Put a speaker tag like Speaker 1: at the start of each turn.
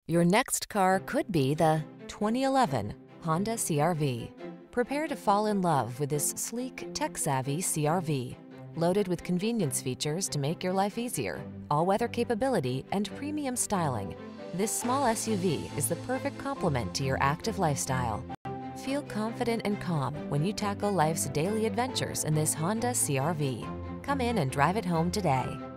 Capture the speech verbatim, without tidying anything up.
Speaker 1: Your next car could be the twenty eleven Honda C R V. Prepare to fall in love with this sleek, tech-savvy C R V. Loaded with convenience features to make your life easier, all-weather capability, and premium styling, this small S U V is the perfect complement to your active lifestyle. Feel confident and calm when you tackle life's daily adventures in this Honda C R V. Come in and drive it home today.